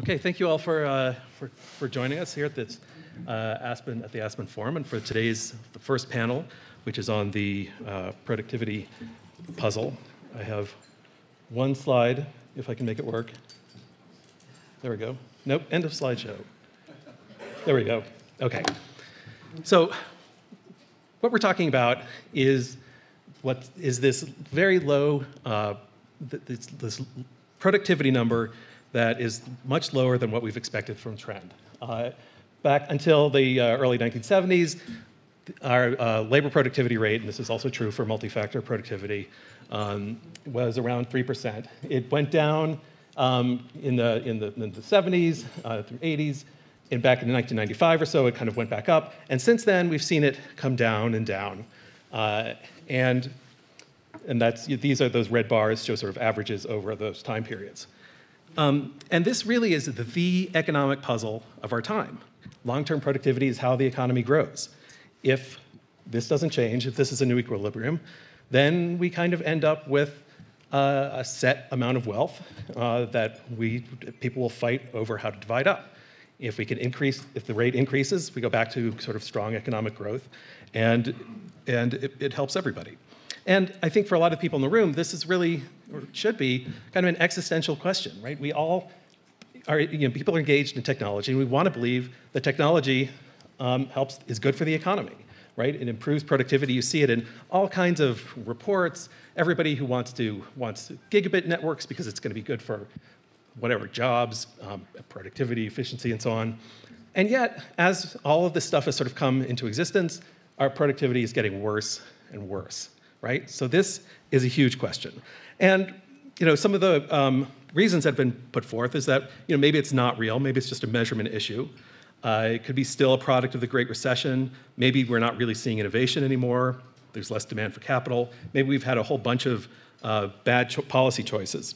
Okay, thank you all for joining us here at this the Aspen Forum, and for today's the first panel, which is on the productivity puzzle. I have one slide, if I can make it work. There we go. Nope, end of slideshow. There we go. Okay. So what we're talking about is this very low this productivity number that is much lower than what we've expected from trend. Back until the early 1970s, our labor productivity rate, and this is also true for multi-factor productivity, was around 3%. It went down in the 70s through 80s, and back in 1995 or so, it kind of went back up. And since then, we've seen it come down and down. And these are those red bars, show sort of averages over those time periods. And this really is the economic puzzle of our time. Long-term productivity is how the economy grows. If this doesn't change, if this is a new equilibrium, then we kind of end up with a set amount of wealth that people will fight over how to divide up. If we can increase, if the rate increases, we go back to sort of strong economic growth, and it helps everybody. And I think for a lot of people in the room, this is really, or should be, kind of an existential question, right? We all are, people are engaged in technology, and we want to believe that technology is good for the economy, right? It improves productivity. You see it in all kinds of reports. Everybody who wants gigabit networks because it's going to be good for whatever, jobs, productivity, efficiency, and so on. And yet, as all of this stuff has sort of come into existence, our productivity is getting worse and worse, right? So this is a huge question. And some of the reasons that have been put forth is that maybe it's not real, maybe it's just a measurement issue. It could be still a product of the Great Recession. Maybe we're not really seeing innovation anymore. There's less demand for capital. Maybe we've had a whole bunch of bad policy choices.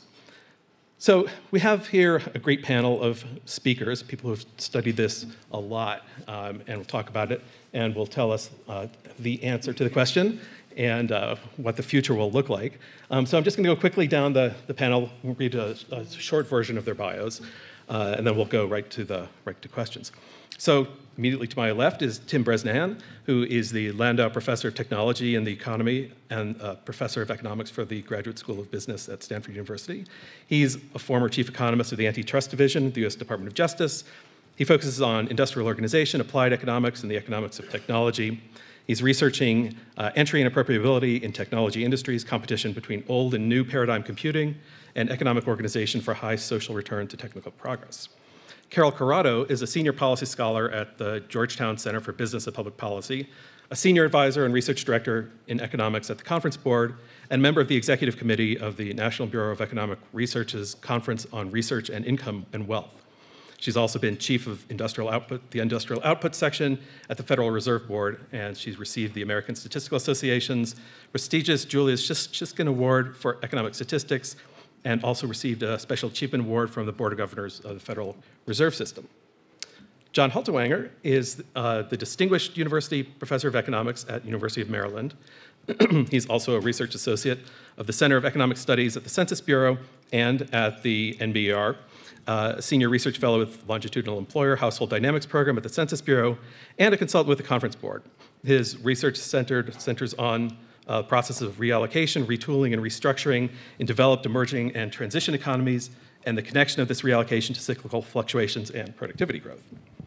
So we have here a great panel of speakers, people who have studied this a lot, and will talk about it, and will tell us the answer to the question and what the future will look like. So I'm just going to go quickly down the panel, we'll read a short version of their bios, and then we'll go right to questions. So immediately to my left is Tim Bresnan, who is the Landau Professor of Technology and the Economy and Professor of Economics for the Graduate School of Business at Stanford University. He's a former Chief Economist of the Antitrust Division of the US Department of Justice. He focuses on industrial organization, applied economics, and the economics of technology. He's researching entry and appropriability in technology industries, competition between old and new paradigm computing, and economic organization for high social return to technical progress. Carol Corrado is a senior policy scholar at the Georgetown Center for Business and Public Policy, a senior advisor and research director in economics at the Conference Board, and member of the executive committee of the National Bureau of Economic Research's Conference on Research and Income and Wealth. She's also been chief of the Industrial Output section at the Federal Reserve Board, and she's received the American Statistical Association's prestigious Julius Shiskin Award for Economic Statistics, and also received a Special Achievement Award from the Board of Governors of the Federal Reserve System. John Halterwanger is the Distinguished University Professor of Economics at University of Maryland. He's also a research associate of the Center of Economic Studies at the Census Bureau and at the NBER, a senior research fellow with Longitudinal Employer Household Dynamics Program at the Census Bureau, and a consultant with the Conference Board. His research centers on processes of reallocation, retooling, and restructuring in developed, emerging, and transition economies, and the connection of this reallocation to cyclical fluctuations and productivity growth.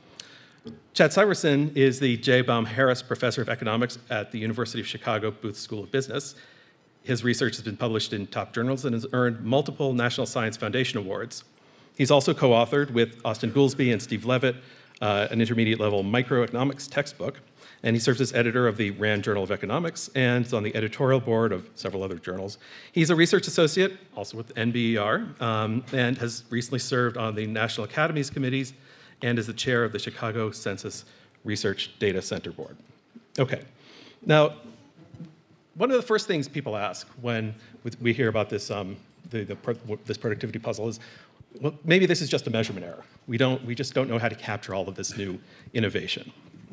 Chad Syverson is the J. Baum Harris Professor of Economics at the University of Chicago Booth School of Business. His research has been published in top journals and has earned multiple National Science Foundation awards. He's also co-authored with Austin Goolsbee and Steve Levitt an intermediate-level microeconomics textbook, and he serves as editor of the Rand Journal of Economics and is on the editorial board of several other journals. He's a research associate, also with NBER, and has recently served on the National Academies Committees and is the chair of the Chicago Census Research Data Center Board. Okay, now, one of the first things people ask when we hear about this, this productivity puzzle is, well, maybe this is just a measurement error. We just don't know how to capture all of this new innovation.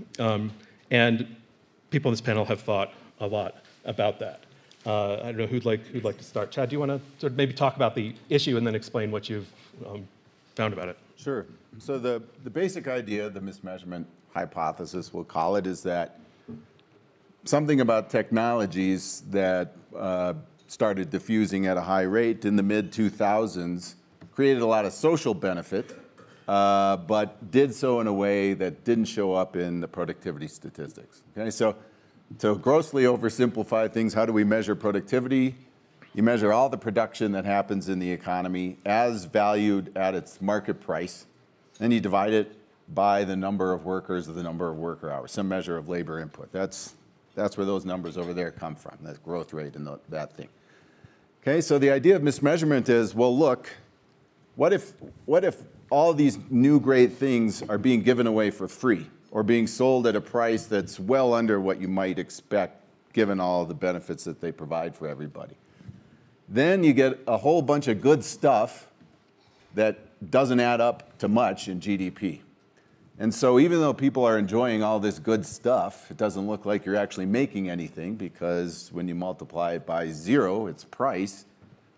And people in this panel have thought a lot about that. I don't know who'd like to start. Chad, do you want to sort of maybe talk about the issue and then explain what you've found about it. Sure. So the basic idea, the mismeasurement hypothesis, we'll call it, is that something about technologies that started diffusing at a high rate in the mid-2000s created a lot of social benefit, but did so in a way that didn't show up in the productivity statistics. Okay, so to grossly oversimplify things, how do we measure productivity? You measure all the production that happens in the economy as valued at its market price, then you divide it by the number of workers or the number of worker hours, some measure of labor input. That's where those numbers over there come from, that growth rate and that thing. Okay, so the idea of mismeasurement is, well, look, what if all these new great things are being given away for free or being sold at a price that's well under what you might expect given all the benefits that they provide for everybody? Then you get a whole bunch of good stuff that doesn't add up to much in GDP. And so even though people are enjoying all this good stuff, it doesn't look like you're actually making anything, because when you multiply it by zero, its price,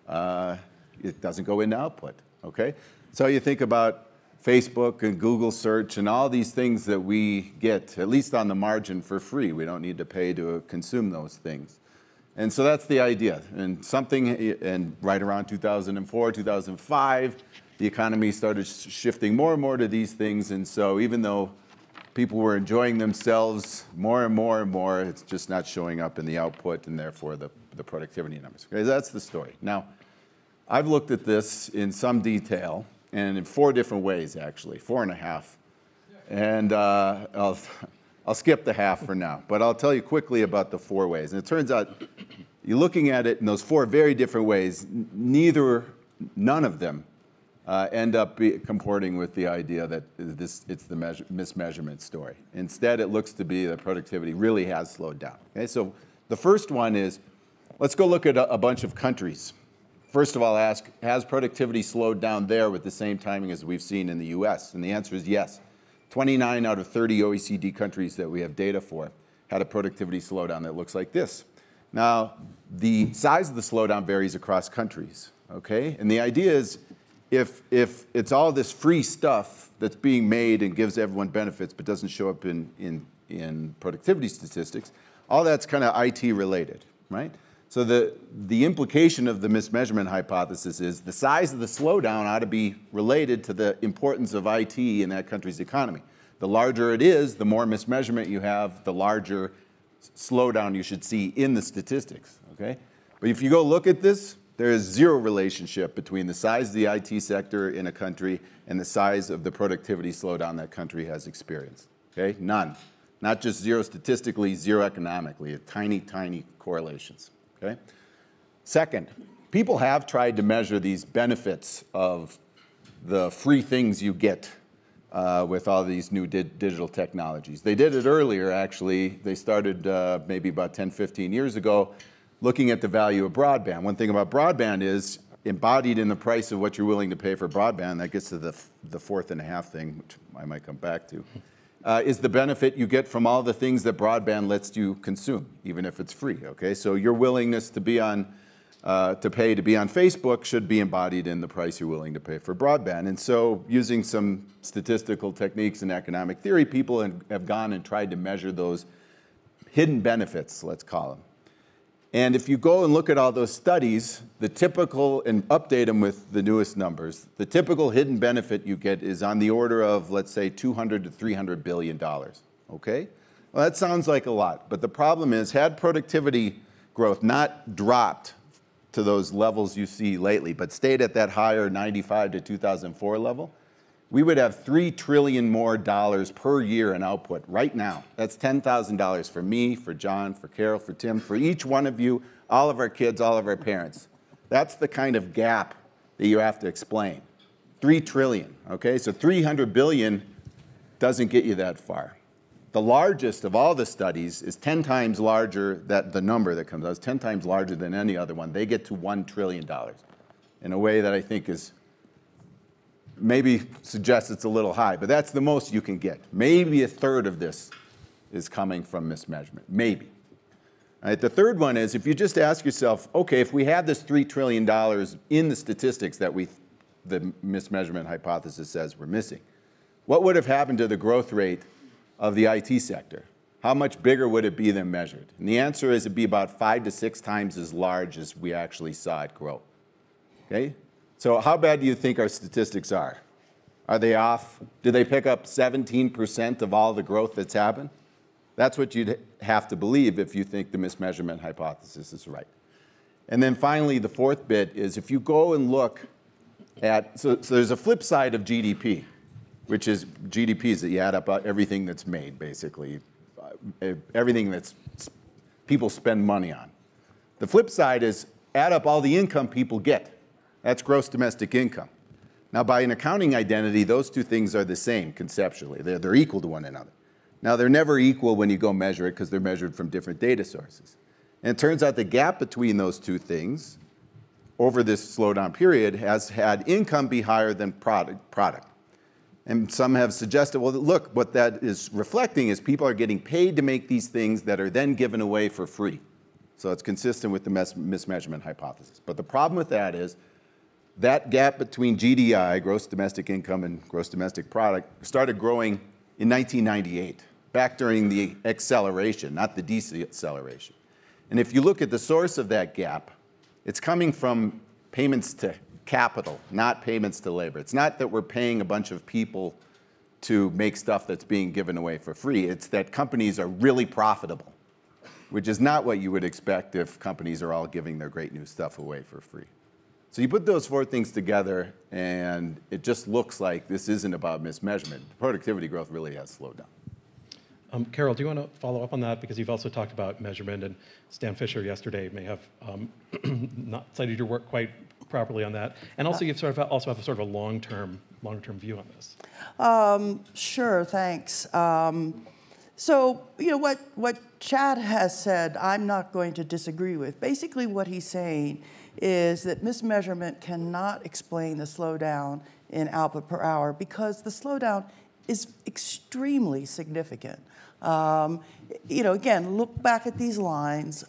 it doesn't go into output, okay? So you think about Facebook and Google search and all these things that we get, at least on the margin, for free. We don't need to pay to consume those things. And so that's the idea. And right around 2004, 2005, the economy started shifting more and more to these things. And so even though people were enjoying themselves more and more and more, it's just not showing up in the output and therefore the productivity numbers. Okay, that's the story. Now, I've looked at this in some detail and in 4 different ways, actually, 4.5. And I'll skip the half for now, but I'll tell you quickly about the 4 ways. And it turns out, you're looking at it in those 4 very different ways, none of them end up comporting with the idea that it's the mismeasurement story. Instead, it looks to be that productivity really has slowed down. Okay, so the first one is, let's go look at a bunch of countries. First of all, ask, has productivity slowed down there with the same timing as we've seen in the US? And the answer is yes. 29 out of 30 OECD countries that we have data for had a productivity slowdown that looks like this. Now, the size of the slowdown varies across countries, okay? And the idea is, if it's all this free stuff that's being made and gives everyone benefits but doesn't show up in productivity statistics, all that's kind of IT related, right? So the implication of the mismeasurement hypothesis is the size of the slowdown ought to be related to the importance of IT in that country's economy. The larger it is, the more mismeasurement you have, the larger slowdown you should see in the statistics, okay? But if you go look at this, there is zero relationship between the size of the IT sector in a country and the size of the productivity slowdown that country has experienced, okay? None. Not just zero statistically, zero economically, tiny, tiny correlations, okay? Second, people have tried to measure these benefits of the free things you get with all these new digital technologies. They did it earlier, actually. They started maybe about 10, 15 years ago, looking at the value of broadband. One thing about broadband is embodied in the price of what you're willing to pay for broadband, that gets to the 4.5 thing, which I might come back to, is the benefit you get from all the things that broadband lets you consume, even if it's free, okay? So your willingness to be on, to pay to be on Facebook should be embodied in the price you're willing to pay for broadband. And so using some statistical techniques and economic theory, people have gone and tried to measure those hidden benefits, let's call them. And if you go and look at all those studies, the typical, and update them with the newest numbers, the typical hidden benefit you get is on the order of, let's say, $200 to $300 billion, okay? Well, that sounds like a lot, but the problem is, had productivity growth not dropped to those levels you see lately, but stayed at that higher 95 to 2004 level, we would have $3 trillion more per year in output right now. That's $10,000 for me, for John, for Carol, for Tim, for each one of you, all of our kids, all of our parents. That's the kind of gap that you have to explain. 3 trillion, okay? So 300 billion doesn't get you that far. The largest of all the studies is 10 times larger, the number that comes out is 10 times larger than any other one. They get to $1 trillion in a way that I think is maybe suggests it's a little high, but that's the most you can get. Maybe a third of this is coming from mismeasurement, maybe. All right, the third one is, if you just ask yourself, okay, if we had this $3 trillion in the statistics that the mismeasurement hypothesis says we're missing. What would have happened to the growth rate of the IT sector? How much bigger would it be than measured? And the answer is it'd be about 5 to 6 times as large as we actually saw it grow. Okay? So how bad do you think our statistics are? Are they off? Do they pick up 17% of all the growth that's happened? That's what you'd have to believe if you think the mismeasurement hypothesis is right. And then finally, the fourth bit is if you go and look at, so there's a flip side of GDP, which is GDP is that you add up everything that's made, basically, everything that's people spend money on. The flip side is add up all the income people get. That's gross domestic income. Now, by an accounting identity, those two things are the same conceptually. They're equal to one another. Now, they're never equal when you go measure it because they're measured from different data sources. And it turns out the gap between those two things over this slowdown period has had income be higher than product. And some have suggested, well, look, what that is reflecting is people are getting paid to make these things that are then given away for free. So it's consistent with the mismeasurement hypothesis. But the problem with that is that gap between GDI, gross domestic income, and gross domestic product started growing in 1998, back during the acceleration, not the deceleration. And if you look at the source of that gap, it's coming from payments to capital, not payments to labor. It's not that we're paying a bunch of people to make stuff that's being given away for free. It's that companies are really profitable, which is not what you would expect if companies are all giving their great new stuff away for free. So you put those four things together, and it just looks like this isn't about mismeasurement. Productivity growth really has slowed down. Carol, do you want to follow up on that? Because you've also talked about measurement, and Stan Fisher yesterday may have not cited your work quite properly on that. And also, you've sort of also have a sort of a long-term view on this. Sure, thanks. So, you know, what Chad has said, I'm not going to disagree with. Basically, what he's saying is that mismeasurement cannot explain the slowdown in output per hour because the slowdown is extremely significant. You know, again, look back at these lines.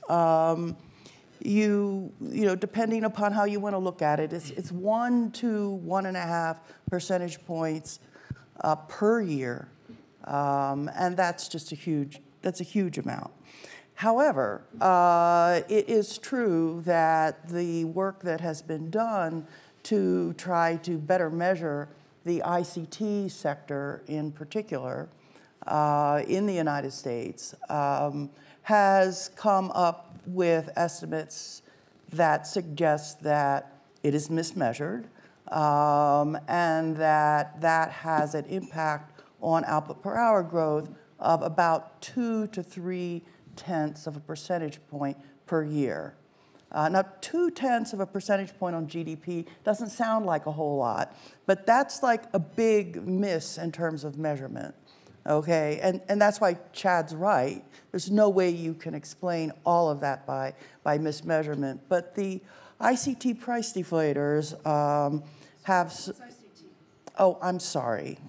You know, depending upon how you want to look at it, it's 1 to 1.5 percentage points per year, and that's just a huge amount. However, it is true that the work that has been done to try to better measure the ICT sector in particular in the United States has come up with estimates that suggest that it is mismeasured and that has an impact on output per hour growth of about 2 to 3 tenths of a percentage point per year. Now, 2/10 of a percentage point on GDP doesn't sound like a whole lot, but that's like a big miss in terms of measurement, okay? And that's why Chad's right. There's no way you can explain all of that by mismeasurement. But the ICT price deflators have... It's ICT. Oh, I'm sorry.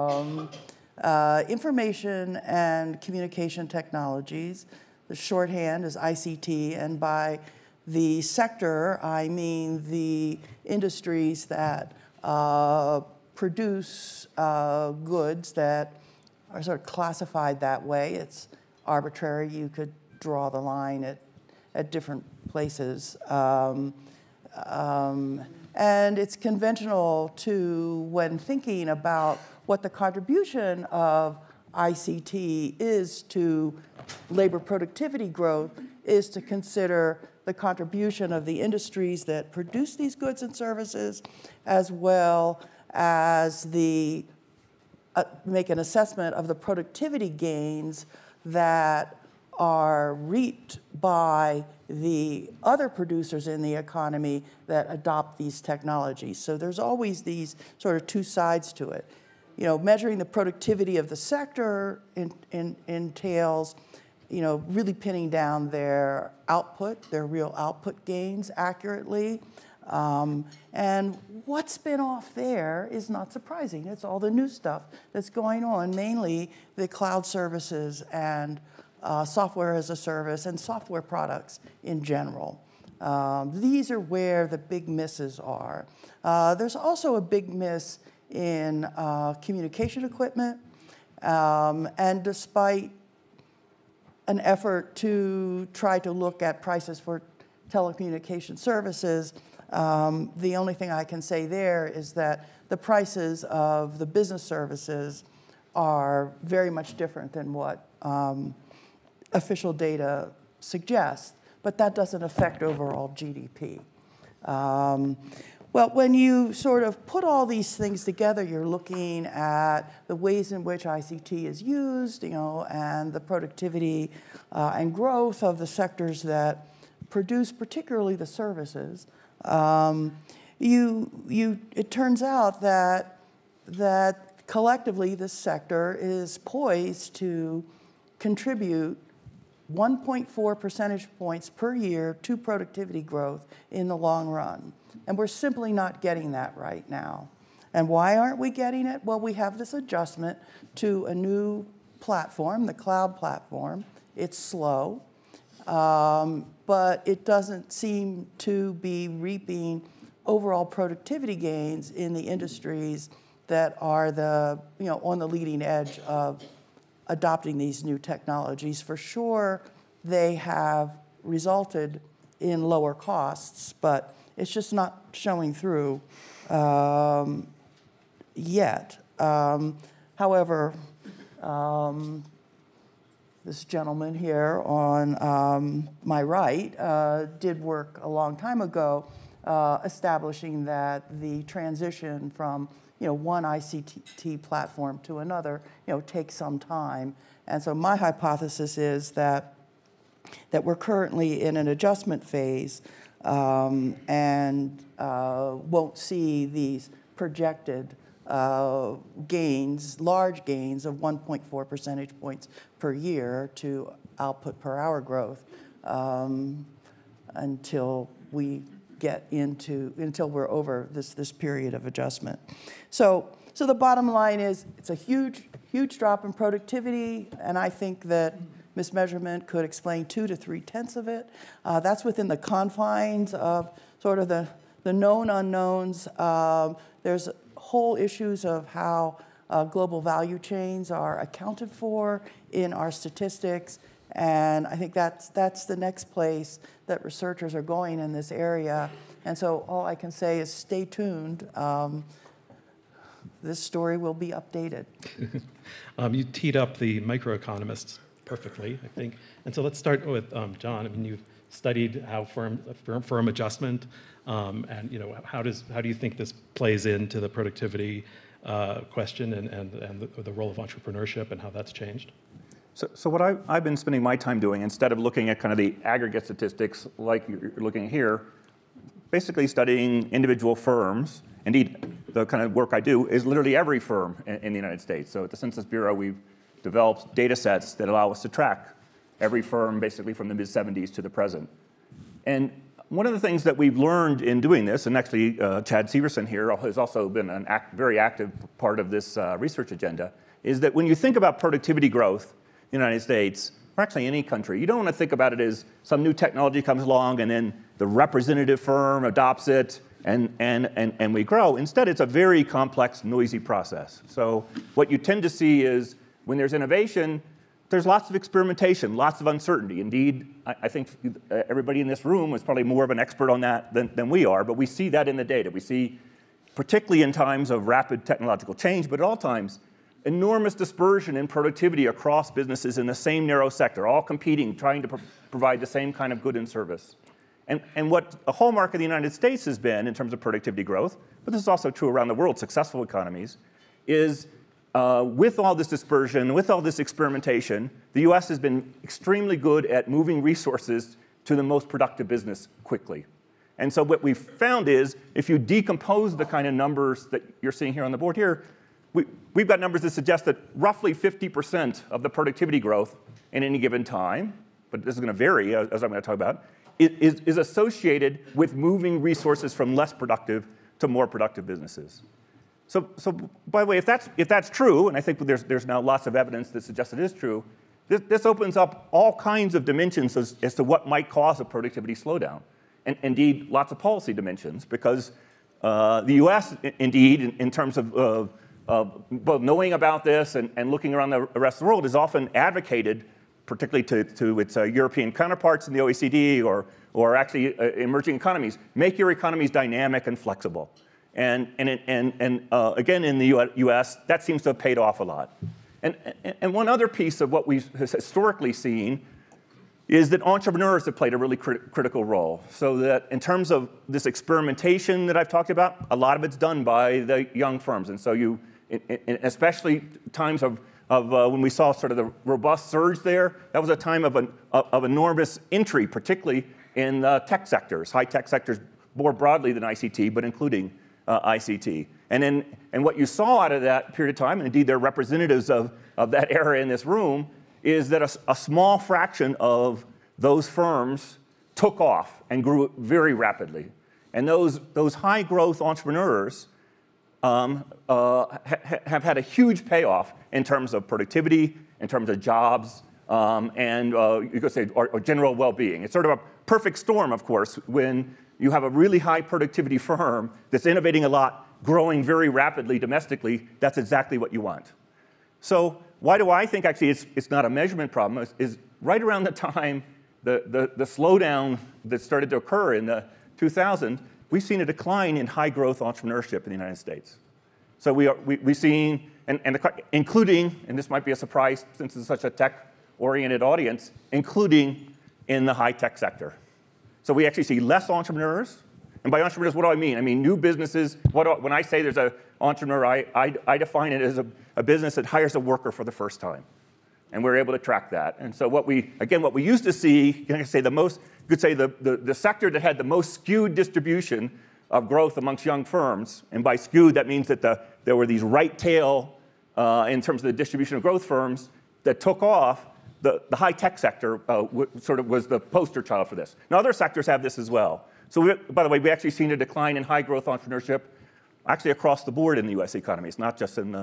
Information and Communication Technologies. The shorthand is ICT, and by the sector, I mean the industries that produce goods that are sort of classified that way. It's arbitrary. You could draw the line at different places. And it's conventional to, when thinking about what the contribution of ICT is to labor productivity growth, is to consider the contribution of the industries that produce these goods and services, as well as the make an assessment of the productivity gains that are reaped by the other producers in the economy that adopt these technologies. So there's always these sort of two sides to it. You know, measuring the productivity of the sector entails, you know, really pinning down their output, their real output gains accurately. And what's been off there is not surprising. It's all the new stuff that's going on, mainly the cloud services and software as a service and software products in general. These are where the big misses are. There's also a big miss in communication equipment, and despite an effort to try to look at prices for telecommunication services, the only thing I can say there is that the prices of the business services are very much different than what official data suggests, but that doesn't affect overall GDP. Well, when you sort of put all these things together, you're looking at the ways in which ICT is used, and the productivity and growth of the sectors that produce, particularly the services. It turns out that collectively this sector is poised to contribute 1.4 percentage points per year to productivity growth in the long run. And we're simply not getting that right now. And why aren't we getting it? Well, we have this adjustment to a new platform, the cloud platform. It's slow, but it doesn't seem to be reaping overall productivity gains in the industries that are on the leading edge of adopting these new technologies. For sure, they have resulted in lower costs, but it's just not showing through yet. However, this gentleman here on my right did work a long time ago establishing that the transition from one ICT platform to another takes some time. And so my hypothesis is that we're currently in an adjustment phase and won't see these projected gains, large gains of 1.4 percentage points per year to output per hour growth until we're over this period of adjustment. So the bottom line is it's a huge drop in productivity, and I think that mismeasurement could explain 2 to 3/10 of it. That's within the confines of sort of the known unknowns. There's whole issues of how global value chains are accounted for in our statistics, and I think that's the next place that researchers are going in this area. And so all I can say is stay tuned. This story will be updated. You teed up the microeconomists perfectly, I think. And so let's start with John. I mean, you've studied how firm adjustment, and how do you think this plays into the productivity question and the role of entrepreneurship and how that's changed? So what I've been spending my time doing, instead of looking at kind of the aggregate statistics like you're looking at here, basically studying individual firms. Indeed, the kind of work I do is literally every firm in the United States. So at the Census Bureau, we've developed data sets that allow us to track every firm basically from the mid-'70s to the present. And one of the things that we've learned in doing this, and actually Chad Severson here has also been a very active part of this research agenda, is that when you think about productivity growth in the United States, or actually any country, you don't want to think about it as some new technology comes along and then the representative firm adopts it and we grow. Instead, it's a very complex, noisy process. So what you tend to see is when there's innovation, there's lots of experimentation, lots of uncertainty. Indeed, I think everybody in this room is probably more of an expert on that than we are, but we see that in the data. We see, particularly in times of rapid technological change, but at all times, enormous dispersion in productivity across businesses in the same narrow sector, all competing, trying to provide the same kind of good and service. And what a hallmark of the United States has been in terms of productivity growth, but this is also true around the world, successful economies, is with all this dispersion, with all this experimentation, the US has been extremely good at moving resources to the most productive business quickly. And so what we've found is, if you decompose the kind of numbers that you're seeing here on the board here, we've got numbers that suggest that roughly 50% of the productivity growth in any given time, but this is going to vary, as I'm going to talk about, is associated with moving resources from less productive to more productive businesses. So by the way, if that's true, and I think there's now lots of evidence that suggests it is true, this opens up all kinds of dimensions as to what might cause a productivity slowdown. and indeed lots of policy dimensions, because the U.S., indeed, in terms of both knowing about this and looking around the rest of the world, is often advocated, particularly to its European counterparts in the OECD or actually emerging economies, make your economies dynamic and flexible. And again, in the U.S., that seems to have paid off a lot. And one other piece of what we've historically seen is that entrepreneurs have played a really critical role. So that in terms of this experimentation that I've talked about, a lot of it's done by the young firms. And so especially times of when we saw sort of the robust surge there, that was a time of enormous entry, particularly in tech sectors, high-tech sectors more broadly than ICT, but including ICT. And what you saw out of that period of time, and indeed there are representatives of that era in this room, is that a small fraction of those firms took off and grew very rapidly. And those high-growth entrepreneurs have had a huge payoff in terms of productivity, in terms of jobs, and you could say or general well-being. It's sort of a perfect storm, of course, when you have a really high productivity firm that's innovating a lot, growing very rapidly domestically. That's exactly what you want. So why do I think actually it's not a measurement problem? Is right around the time the slowdown that started to occur in the 2000s, we've seen a decline in high growth entrepreneurship in the United States. So we've seen, including, and this might be a surprise since it's such a tech-oriented audience, including in the high-tech sector. So we actually see less entrepreneurs. And by entrepreneurs, what do I mean? I mean new businesses. When I say there's an entrepreneur, I define it as a business that hires a worker for the first time. And we're able to track that. And so what we used to see, you could say the sector that had the most skewed distribution of growth amongst young firms, and by skewed, that means that there were these right tail in terms of the distribution of growth firms that took off. The high-tech sector sort of was the poster child for this. Now, other sectors have this as well. So, by the way, we actually seen a decline in high-growth entrepreneurship, actually across the board in the U.S. economy. It's not just in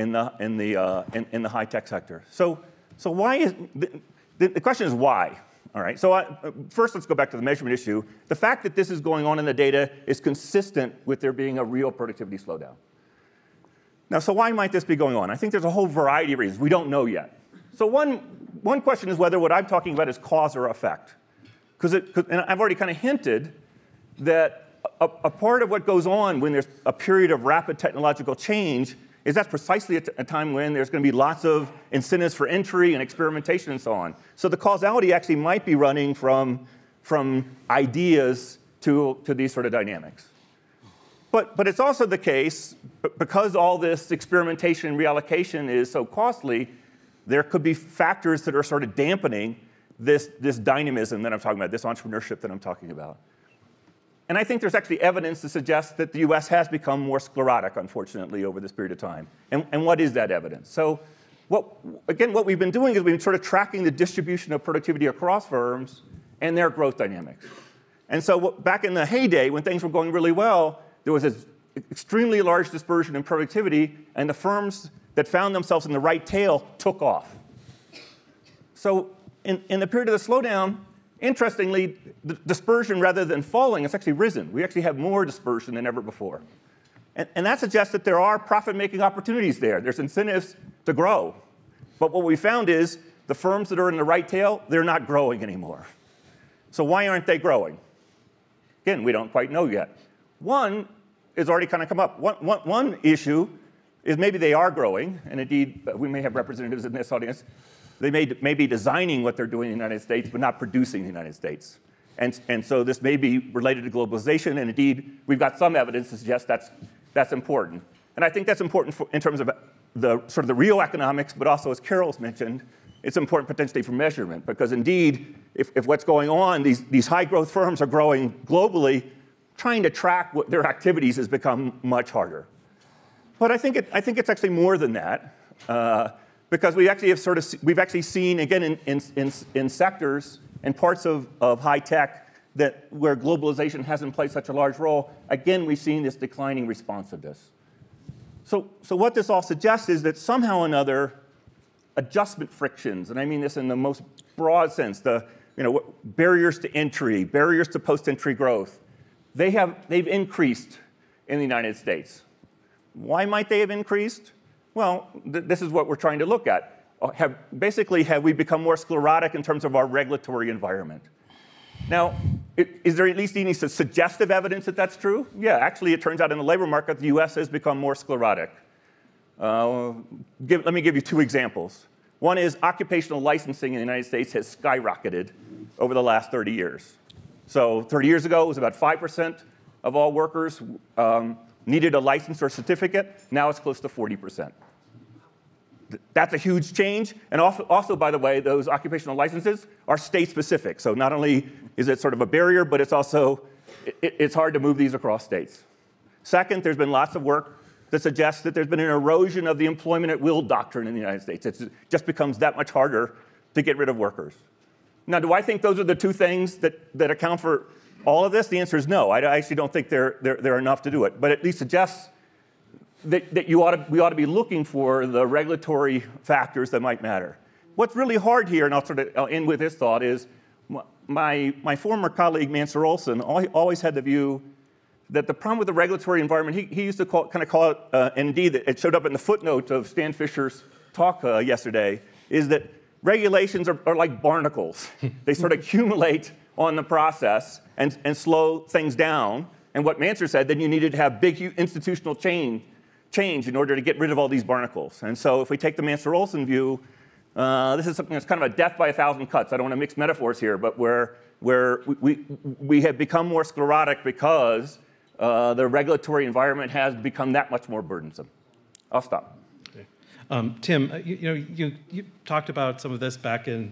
the high-tech sector. So why is the question is why? All right. So first, let's go back to the measurement issue. The fact that this is going on in the data is consistent with there being a real productivity slowdown. Now, so why might this be going on? I think there's a whole variety of reasons. We don't know yet. So one question is whether what I'm talking about is cause or effect. And I've already kind of hinted that a part of what goes on when there's a period of rapid technological change is that's precisely a time when there's going to be lots of incentives for entry and experimentation and so on. So the causality actually might be running from ideas to these sort of dynamics. But it's also the case, because all this experimentation and reallocation is so costly, there could be factors that are sort of dampening this dynamism that I'm talking about, this entrepreneurship that I'm talking about. And I think there's actually evidence to suggest that the US has become more sclerotic, unfortunately, over this period of time. And what is that evidence? So what we've been doing is we've been sort of tracking the distribution of productivity across firms and their growth dynamics. And so back in the heyday, when things were going really well, there was this extremely large dispersion in productivity, and the firms that found themselves in the right tail took off. So in the period of the slowdown, interestingly, the dispersion, rather than falling, it's actually risen. We actually have more dispersion than ever before. And that suggests that there are profit-making opportunities there. There's incentives to grow. But what we found is the firms that are in the right tail, they're not growing anymore. So why aren't they growing? Again, we don't quite know yet. One is already kind of come up. One issue is maybe they are growing, and indeed, we may have representatives in this audience. They may be designing what they're doing in the United States, but not producing in the United States. And so this may be related to globalization, and indeed, we've got some evidence to suggest that's important. And I think that's important in terms of the sort of the real economics, but also, as Carol's mentioned, it's important potentially for measurement, because indeed, if what's going on, these high growth firms are growing globally, trying to track what their activities has become much harder. But I think it's actually more than that. Because we've actually seen, again, in sectors and parts of high tech where globalization hasn't played such a large role, again, we've seen this declining responsiveness. So what this all suggests is that somehow or another, adjustment frictions, and I mean this in the most broad sense, the barriers to entry, barriers to post-entry growth, they've increased in the United States. Why might they have increased? Well, this is what we're trying to look at. Basically, have we become more sclerotic in terms of our regulatory environment? Now, is there at least any suggestive evidence that that's true? Yeah, actually, it turns out in the labor market, the US has become more sclerotic. Let me give you 2 examples. One is occupational licensing in the United States has skyrocketed over the last 30 years. So 30 years ago, it was about 5% of all workers needed a license or certificate. Now it's close to 40%. That's a huge change. And also, by the way, those occupational licenses are state-specific. So not only is it sort of a barrier, but it's also, it's hard to move these across states. Second, there's been lots of work that suggests that there's been an erosion of the employment at will doctrine in the United States. It just becomes that much harder to get rid of workers. Now, do I think those are the 2 things that account for all of this? The answer is no. I actually don't think they're enough to do it. But at least suggests that we ought to be looking for the regulatory factors that might matter. What's really hard here, and I'll end with this thought, is my former colleague, Mansur Olson, always had the view that the problem with the regulatory environment, he used to call it, and indeed it showed up in the footnote of Stan Fisher's talk yesterday, is that regulations are like barnacles. They sort of accumulate on the process and slow things down. And what Mansur said, then you needed to have big institutional change in order to get rid of all these barnacles. And so if we take the Mansur Olson view, this is something that's kind of a death by 1,000 cuts. I don't want to mix metaphors here, but where we have become more sclerotic because the regulatory environment has become that much more burdensome. I'll stop. Okay. Tim, you talked about some of this back in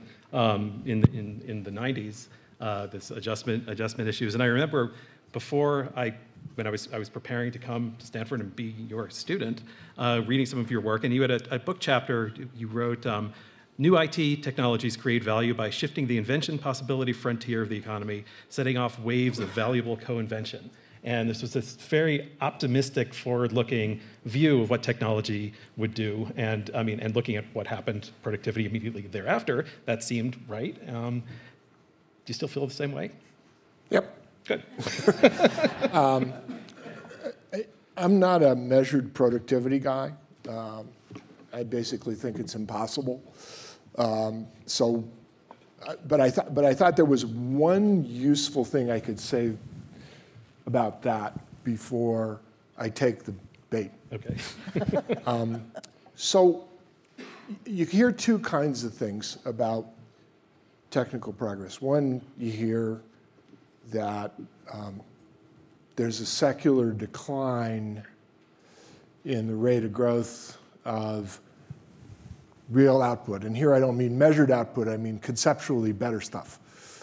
the 90s, this adjustment issues, and I remember before when I was preparing to come to Stanford and be your student, reading some of your work, and you had a book chapter you wrote. New IT technologies create value by shifting the invention possibility frontier of the economy, setting off waves of valuable co-invention. And this was this very optimistic, forward-looking view of what technology would do. And and looking at what happened, productivity immediately thereafter, that seemed right. Do you still feel the same way? Yep. Good. I'm not a measured productivity guy. I basically think it's impossible. But I thought there was one useful thing I could say about that before I take the bait. Okay. So you hear 2 kinds of things about technical progress. One, you hear that there's a secular decline in the rate of growth of real output. And here I don't mean measured output, I mean conceptually better stuff.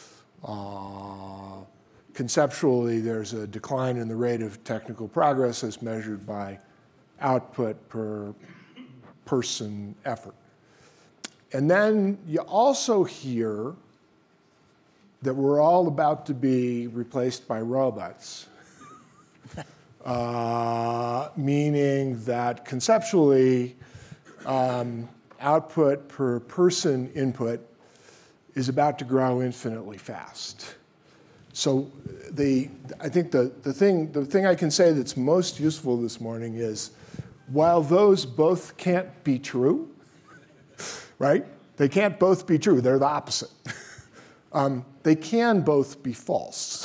Conceptually, there's a decline in the rate of technical progress as measured by output per person effort. And then you also hear that we're all about to be replaced by robots, meaning that conceptually, output per person input is about to grow infinitely fast. So I think the thing I can say that's most useful this morning is, while those both can't be true, right? They can't both be true. They're the opposite. They can both be false.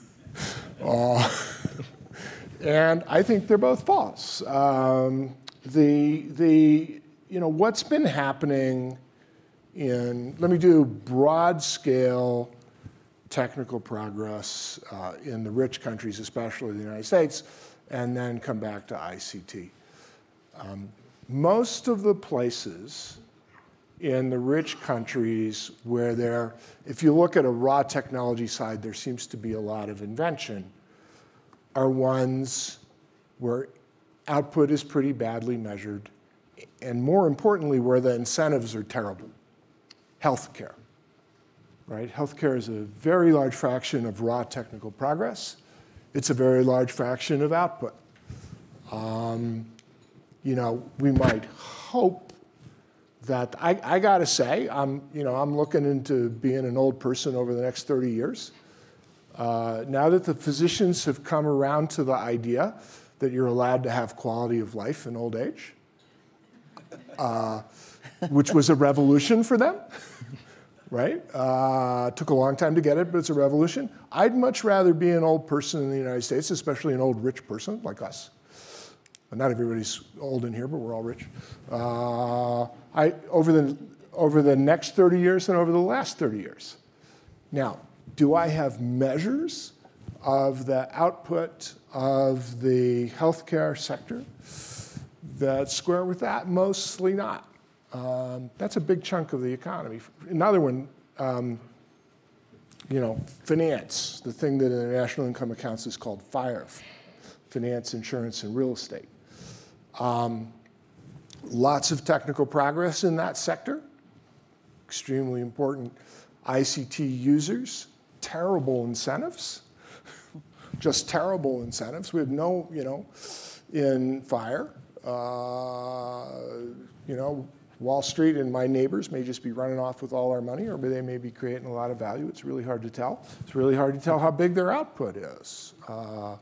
And I think they're both false. What's been happening let me do broad scale technical progress in the rich countries, especially the United States, and then come back to ICT. Most of the places in the rich countries where if you look at a raw technology side, there seems to be a lot of invention, are ones where output is pretty badly measured, and more importantly, where the incentives are terrible. Healthcare, right? Healthcare is a very large fraction of raw technical progress. It's a very large fraction of output. We might hope that I got to say, I'm looking into being an old person over the next 30 years. Now that the physicians have come around to the idea that you're allowed to have quality of life in old age, which was a revolution for them, right? Took a long time to get it, but it's a revolution. I'd much rather be an old person in the United States, especially an old rich person like us. Not everybody's old in here, but we're all rich. Over the next 30 years than over the last 30 years. Now, do I have measures of the output of the healthcare sector that square with that? Mostly not. That's a big chunk of the economy. Another one, finance, the thing that in the national income accounts is called FIRE, finance, insurance, and real estate. Lots of technical progress in that sector, extremely important. ICT users, terrible incentives, just terrible incentives. We have no, in FIRE, Wall Street and my neighbors may just be running off with all our money, or they may be creating a lot of value. It's really hard to tell. It's really hard to tell how big their output is. I'm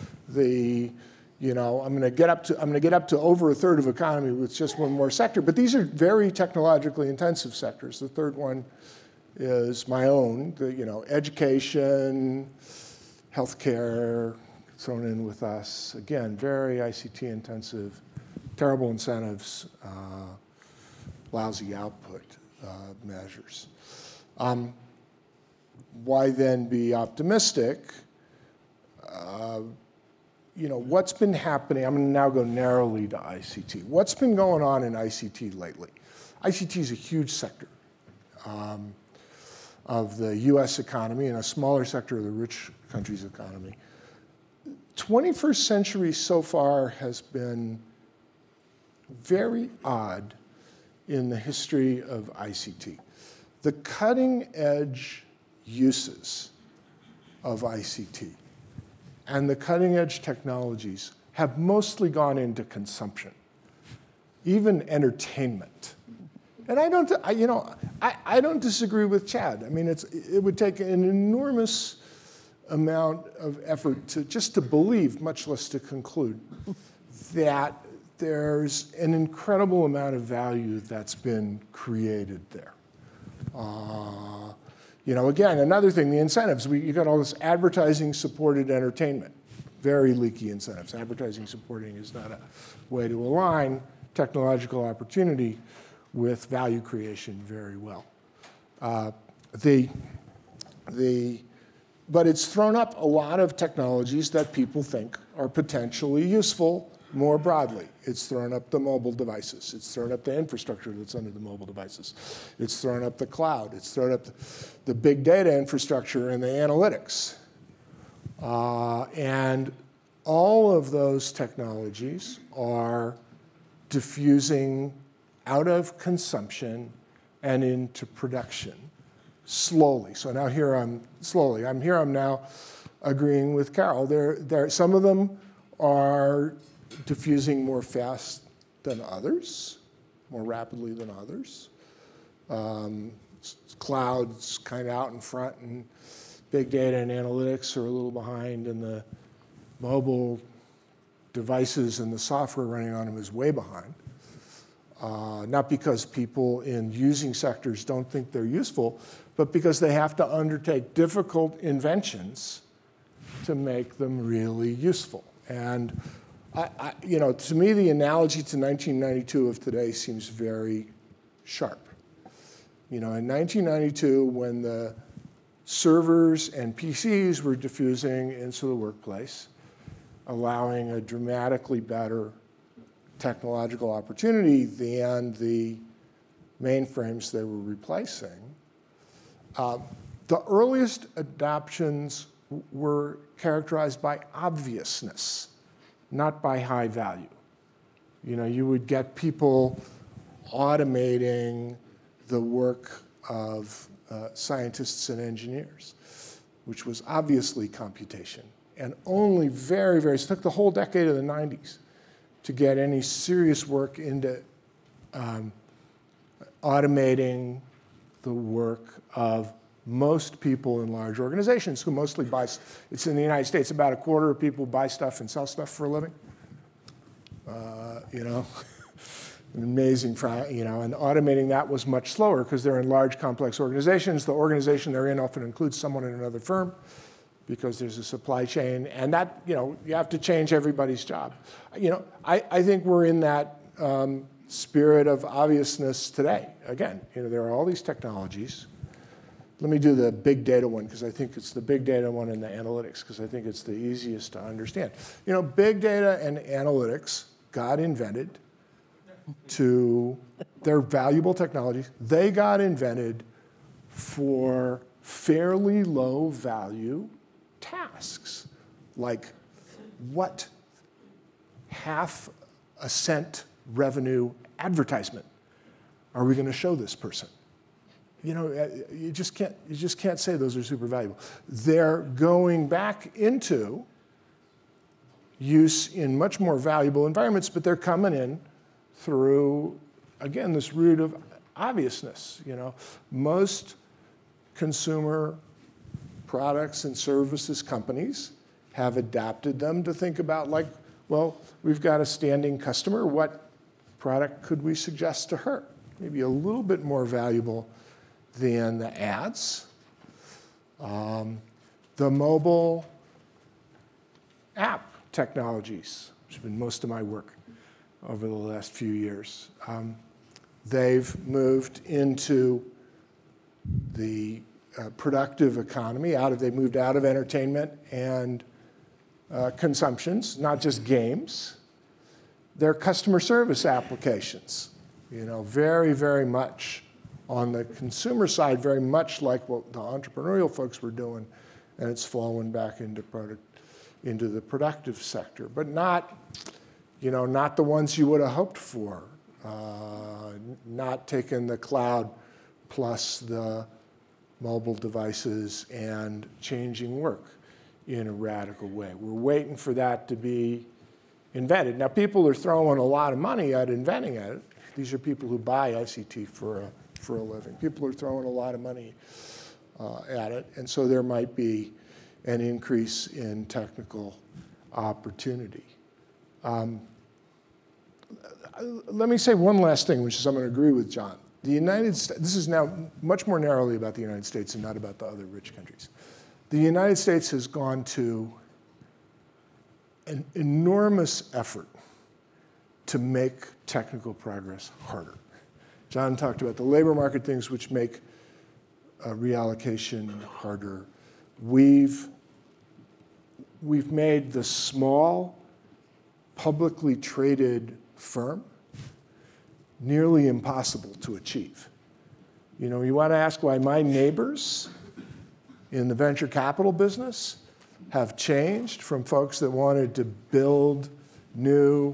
going to get up to over a third of economy with just one more sector, but these are very technologically intensive sectors. The third one is my own, education, healthcare, thrown in with us. Again, very ICT intensive, terrible incentives, lousy output measures. Why then be optimistic? What's been happening? I'm going to now go narrowly to ICT. What's been going on in ICT lately? ICT is a huge sector of the US economy and a smaller sector of the rich countries' economy. 21st century so far has been very odd in the history of ICT. The cutting edge uses of ICT and the cutting edge technologies have mostly gone into consumption, even entertainment. And I don't disagree with Chad. I mean, it would take an enormous amount of effort just to believe, much less to conclude, that there's an incredible amount of value that's been created there. Again, another thing, the incentives. You got all this advertising-supported entertainment, very leaky incentives. Advertising supporting is not a way to align technological opportunity with value creation very well. But it's thrown up a lot of technologies that people think are potentially useful more broadly. It's thrown up the mobile devices. It's thrown up the infrastructure that's under the mobile devices. It's thrown up the cloud. It's thrown up the big data infrastructure and the analytics. And all of those technologies are diffusing out of consumption and into production slowly. So now here I'm slowly. I'm now agreeing with Carol. Some of them are diffusing more fast than others, more rapidly than others. Cloud's kind of out in front, and big data and analytics are a little behind, and the mobile devices and the software running on them is way behind. Not because people in using sectors don't think they're useful, but because they have to undertake difficult inventions to make them really useful. And to me, the analogy to 1992 of today seems very sharp. In 1992, when the servers and PCs were diffusing into the workplace, allowing a dramatically better technological opportunity than the mainframes they were replacing, the earliest adoptions were characterized by obviousness, not by high value. You would get people automating the work of scientists and engineers, which was obviously computation. And only it took the whole decade of the 90s to get any serious work into automating the work of most people in large organizations who mostly buy, it's in the United States, about a quarter of people buy stuff and sell stuff for a living. You know, amazing, you know, and automating that was much slower because they're in large, complex organizations. The organization they're in often includes someone in another firm because there's a supply chain, and that, you know, you have to change everybody's job. You know, I think we're in that spirit of obviousness today. Again, you know, there are all these technologies. Let me do the big data one, because I think it's the big data one and the analytics, because I think it's the easiest to understand. You know, big data and analytics got invented they're valuable technologies. They got invented for fairly low value tasks, like what half a cent revenue advertisement are we going to show this person? You know, you just can't say those are super valuable. They're going back into use in much more valuable environments, but they're coming in through, again, this route of obviousness. You know, most consumer products and services companies have adapted them to think about, like, well, we've got a standing customer. What product could we suggest to her? Maybe a little bit more valuable than the ads. The mobile app technologies, which have been most of my work over the last few years. They've moved into the productive economy. They moved out of entertainment and consumptions, not just games. They're customer service applications, you know, very, very much on the consumer side, very much like what the entrepreneurial folks were doing, and it's fallen back into the productive sector, but not, you know, not the ones you would have hoped for, not taking the cloud plus the mobile devices and changing work in a radical way. We're waiting for that to be invented. Now, people are throwing a lot of money at inventing it. These are people who buy ICT for a living. People are throwing a lot of money at it, and so there might be an increase in technical opportunity. Let me say one last thing, which is I'm going to agree with John. The United States, this is now much more narrowly about the United States and not about the other rich countries. The United States has gone to an enormous effort to make technical progress harder. John talked about the labor market things which make reallocation harder. We've made the small, publicly traded firm nearly impossible to achieve. You know, you want to ask why my neighbors in the venture capital business have changed from folks that wanted to build new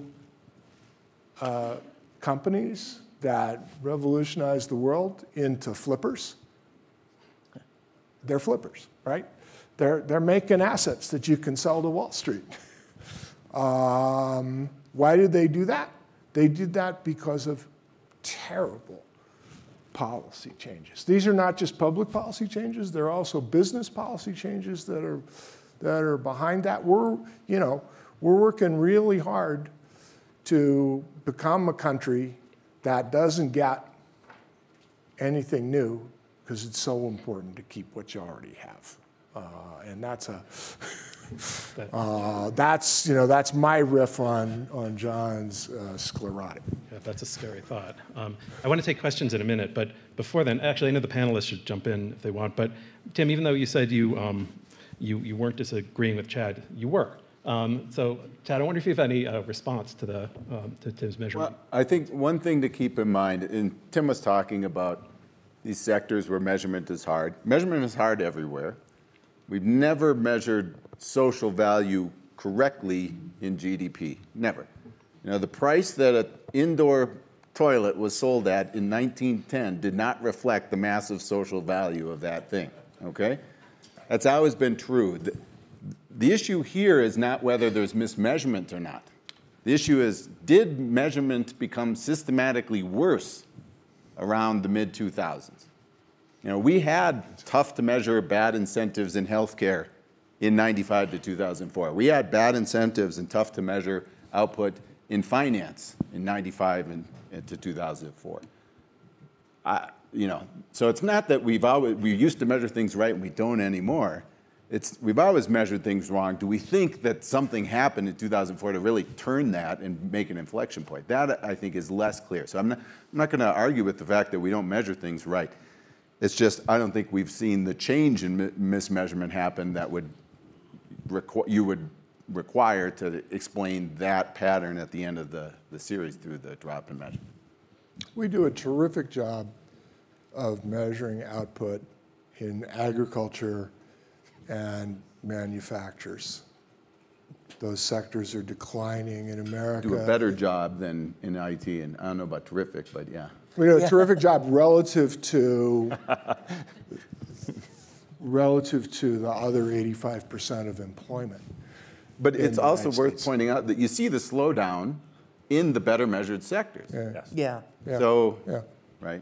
companies that revolutionize the world into flippers. They're flippers, right? They're making assets that you can sell to Wall Street. Why did they do that? They did that because of terrible policy changes. These are not just public policy changes, they're also business policy changes that are behind that. We're working really hard to become a country that doesn't get anything new because it's so important to keep what you already have. And that's that's my riff on John's sclerotic. Yeah, that's a scary thought. I want to take questions in a minute, but before then, actually, I know the panelists should jump in if they want. But Tim, even though you said you weren't disagreeing with Chad, you were. So, Chad, I wonder if you have any response to Tim's measurement. Well, I think one thing to keep in mind, and Tim was talking about these sectors where measurement is hard. Measurement is hard everywhere. We've never measured social value correctly in GDP, never. You know, the price that an indoor toilet was sold at in 1910 did not reflect the massive social value of that thing, okay? That's always been true. The issue here is not whether there's mismeasurement or not. The issue is, did measurement become systematically worse around the mid-2000s. You know, we had tough to measure bad incentives in healthcare in 95 to 2004. We had bad incentives and tough to measure output in finance in 95 and to 2004. You know, so it's not that we used to measure things right and we don't anymore. We've always measured things wrong. Do we think that something happened in 2004 to really turn that and make an inflection point? That, I think, is less clear. So I'm not going to argue with the fact that we don't measure things right. It's just I don't think we've seen the change in mismeasurement happen that you would require to explain that pattern at the end of the series through the drop in measurement. We do a terrific job of measuring output in agriculture and manufacturers. Those sectors are declining in America. Do a better job than in IT, and I don't know about terrific, but yeah. We do a terrific job relative to the other 85% of employment. But it's also United worth States. pointing out that you see the slowdown in the better measured sectors. Yeah. Yes. Yeah. Yeah. So, Yeah. right.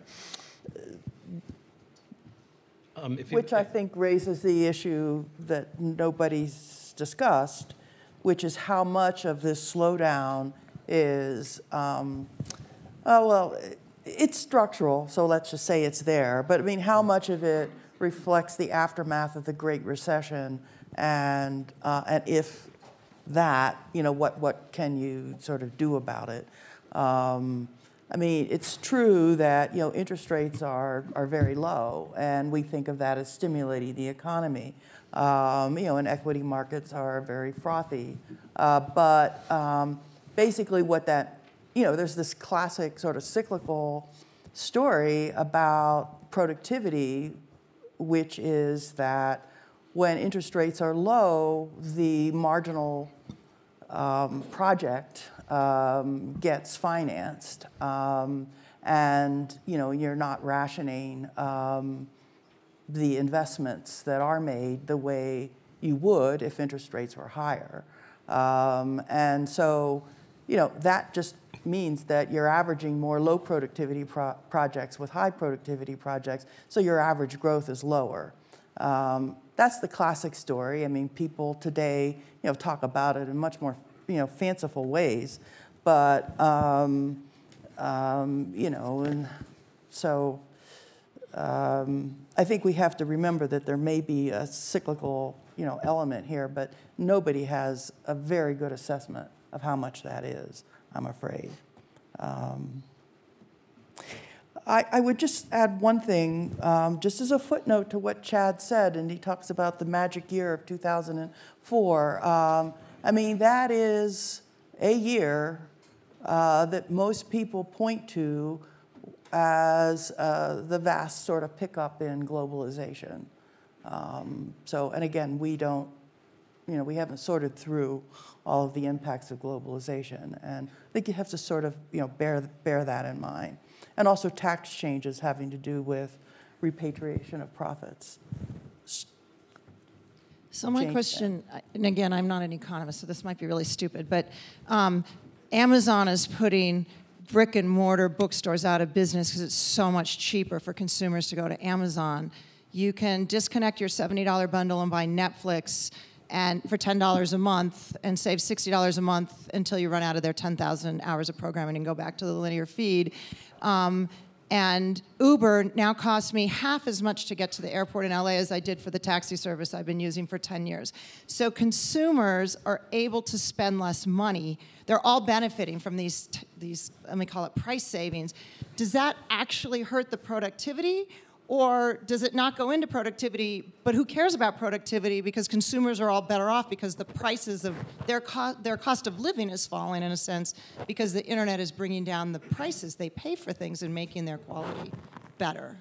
Which I think raises the issue that nobody's discussed, which is how much of this slowdown is, well, it's structural, so let's just say it's there. But I mean, how much of it reflects the aftermath of the Great Recession, and if that, you know, what can you sort of do about it? I mean, it's true that, you know, interest rates are very low, and we think of that as stimulating the economy. You know, and equity markets are very frothy. But basically what that, you know, there's this classic sort of cyclical story about productivity, which is that when interest rates are low, the marginal project gets financed, and you know, you're not rationing the investments that are made the way you would if interest rates were higher. And so, you know, that just means that you're averaging more low productivity projects with high productivity projects, so your average growth is lower. That's the classic story. I mean, people today, you know, talk about it in much more, you know, fanciful ways, but you know, and so I think we have to remember that there may be a cyclical, you know, element here, but nobody has a very good assessment of how much that is, I'm afraid. I would just add one thing, just as a footnote to what Chad said, and he talks about the magic year of 2004. I mean, that is a year that most people point to as the vast sort of pickup in globalization. So, and again, we don't, you know, we haven't sorted through all of the impacts of globalization, and I think you have to sort of, you know, bear that in mind. And also tax changes having to do with repatriation of profits. So my question, and again, I'm not an economist, so this might be really stupid, but Amazon is putting brick and mortar bookstores out of business because it's so much cheaper for consumers to go to Amazon. You can disconnect your $70 bundle and buy Netflix and for $10 a month and save $60 a month until you run out of their 10,000 hours of programming and go back to the linear feed. And Uber now costs me half as much to get to the airport in LA as I did for the taxi service I've been using for 10 years. So consumers are able to spend less money. They're all benefiting from these, let me call it price savings. Does that actually hurt the productivity? Or does it not go into productivity, but who cares about productivity because consumers are all better off because the prices of their cost of living is falling in a sense because the internet is bringing down the prices they pay for things and making their quality better?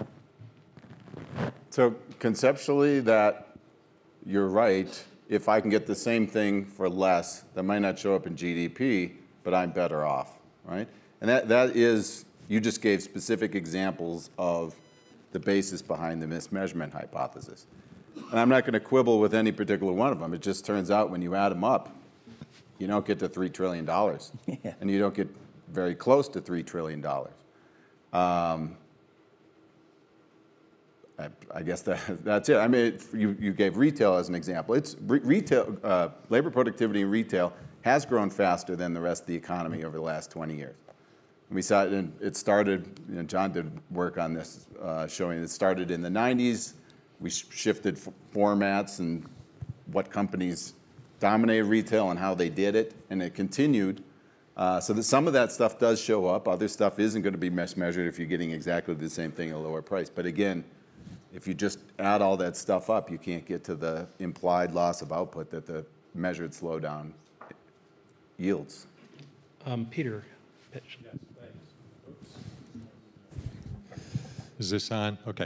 So conceptually, that you're right. If I can get the same thing for less, that might not show up in GDP, but I'm better off, right? And that is, you just gave specific examples of the basis behind the mismeasurement hypothesis. And I'm not going to quibble with any particular one of them. It just turns out when you add them up, you don't get to $3 trillion. Yeah. And you don't get very close to $3 trillion. I guess that's it. I mean, you gave retail as an example. It's retail, labor productivity in retail has grown faster than the rest of the economy over the last 20 years. We saw it, it started, John did work on this, showing it started in the 90s. We shifted formats and what companies dominated retail and how they did it, and it continued. So that some of that stuff does show up. Other stuff isn't going to be measured if you're getting exactly the same thing at a lower price. But again, if you just add all that stuff up, you can't get to the implied loss of output that the measured slowdown yields. Peter, pitch. Yes, thanks. Oops. Is this on? Okay.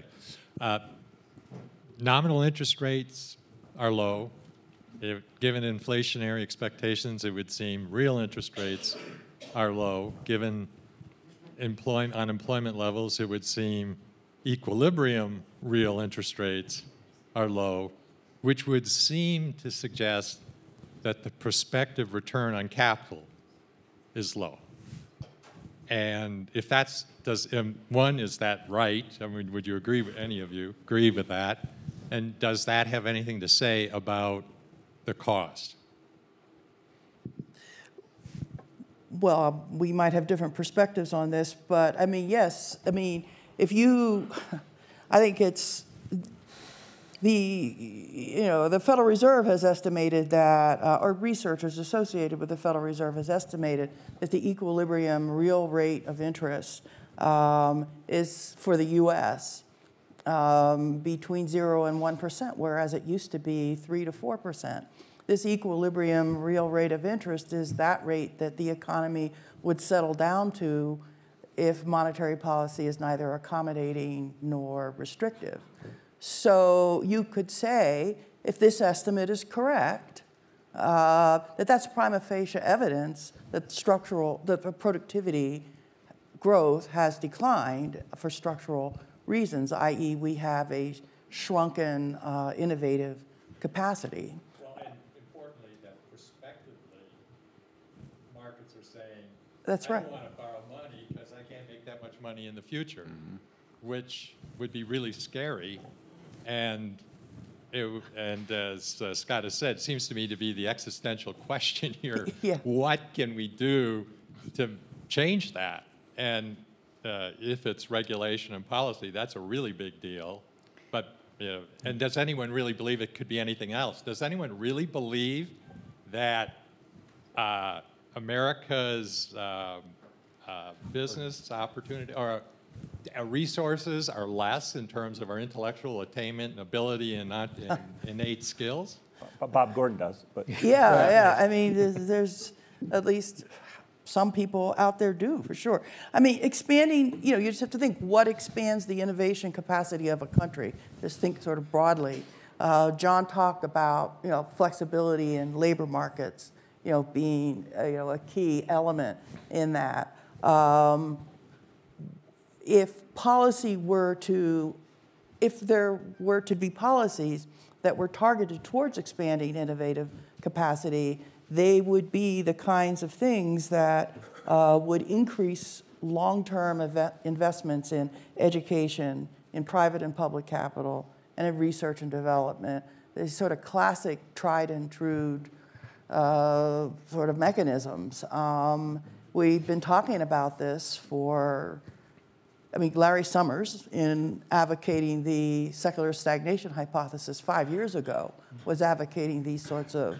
Nominal interest rates are low. Given inflationary expectations, it would seem real interest rates are low. Given unemployment levels, it would seem equilibrium real interest rates are low, which would seem to suggest that the prospective return on capital is low. And if that's, one, is that right? I mean, would you agree with, any of you agree with that? And does that have anything to say about the cost? Well, we might have different perspectives on this, but I mean, yes. I mean, if you, I think it's the Federal Reserve has estimated that, or researchers associated with the Federal Reserve has estimated that the equilibrium real rate of interest is for the U.S. Between 0 and 1%, whereas it used to be 3 to 4%. This equilibrium real rate of interest is that rate that the economy would settle down to if monetary policy is neither accommodating nor restrictive. So you could say, if this estimate is correct, that's prima facie evidence that the productivity growth has declined for structural reasons, i.e. we have a shrunken innovative capacity. Well, and importantly, that prospectively, markets are saying, that's right. I don't want to borrow money because I can't make that much money in the future, which would be really scary. And as Scott has said, seems to me to be the existential question here. Yeah. What can we do to change that? And if it's regulation and policy, that's a really big deal. But and does anyone really believe it could be anything else? Does anyone really believe that America's business opportunity or resources are less in terms of our intellectual attainment and ability and not innate skills? Bob Gordon does, but Yeah. I mean, there's at least some people out there do, for sure. I mean, expanding, you just have to think, what expands the innovation capacity of a country? Just think sort of broadly. John talked about, flexibility in labor markets, being, a key element in that. If there were to be policies that were targeted towards expanding innovative capacity, they would be the kinds of things that would increase long-term investments in education, in private and public capital, and in research and development. These sort of classic tried and true sort of mechanisms. We've been talking about this for, Larry Summers, in advocating the secular stagnation hypothesis 5 years ago, was advocating these sorts of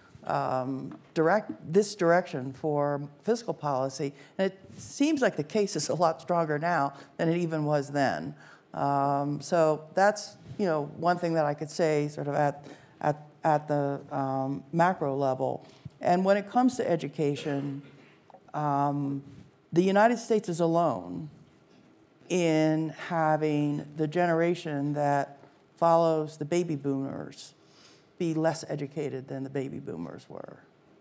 this direction for fiscal policy. And it seems like the case is a lot stronger now than it even was then. So that's, one thing that I could say sort of at the macro level. And when it comes to education, the United States is alone in having the generation that follows the baby boomers be less educated than the baby boomers were.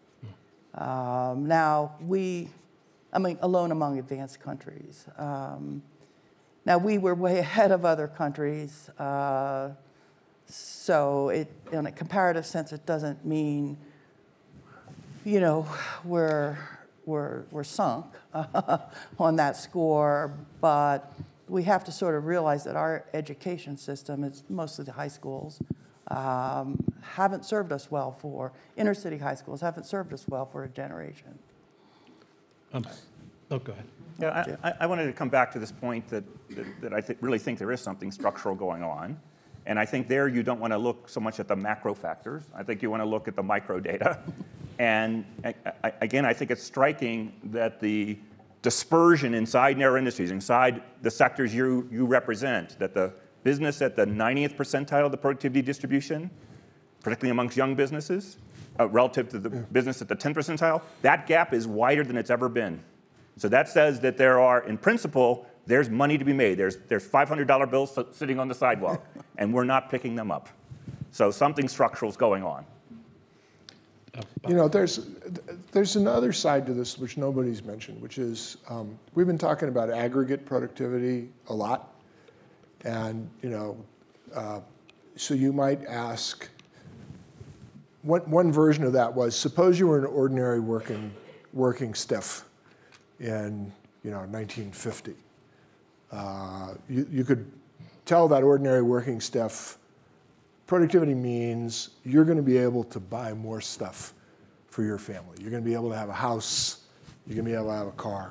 Now, alone among advanced countries. Now, we were way ahead of other countries, so in a comparative sense, it doesn't mean, we're we're sunk on that score, but we have to sort of realize that our education system, it's mostly the high schools, haven't served us well for, inner city high schools haven't served us well for a generation. Oh, go ahead. Yeah, I wanted to come back to this point that I really think there is something structural going on. And I think there you don't want to look so much at the macro factors. I think you want to look at the micro data. And again, I think it's striking that the dispersion inside narrow industries, inside the sectors you represent, that the business at the 90th percentile of the productivity distribution, particularly amongst young businesses, relative to the business at the 10th percentile, that gap is wider than it's ever been. So that says that there are, in principle, there's money to be made. There's $500 bills sitting on the sidewalk, and we're not picking them up. So something structural is going on. You know, there's another side to this which nobody's mentioned, which is we've been talking about aggregate productivity a lot, and you know, so you might ask, one version of that was, suppose you were an ordinary working stiff in 1950. You could tell that ordinary working stiff, productivity means you're going to be able to buy more stuff for your family. You're going to be able to have a house. You're going to be able to have a car.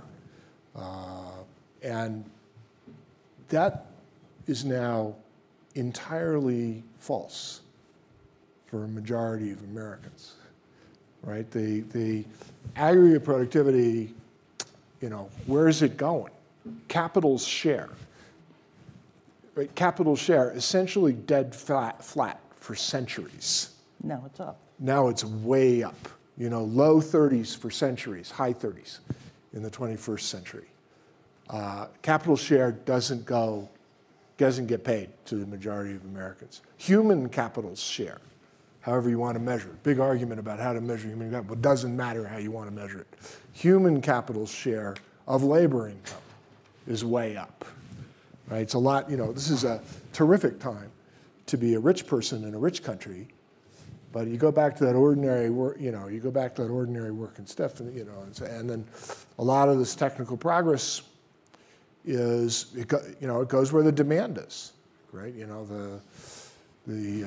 And that is now entirely false for a majority of Americans, right? The aggregate productivity, where is it going? Capital's share. Right? Capital's share essentially dead flat for centuries. Now it's up. Now it's way up. Low 30s for centuries, high 30s in the 21st century. Capital share doesn't get paid to the majority of Americans. Human capital's share, however you want to measure it. Big argument about how to measure human capital. It doesn't matter how you want to measure it. Human capital's share of labor income is way up. Right? It's a lot, this is a terrific time to be a rich person in a rich country, but you go back to that ordinary work, you go back to that ordinary work and stuff, and then a lot of this technical progress is, it goes where the demand is, right? The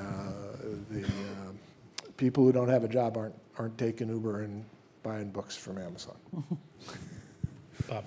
people who don't have a job aren't taking Uber and buying books from Amazon. Bob.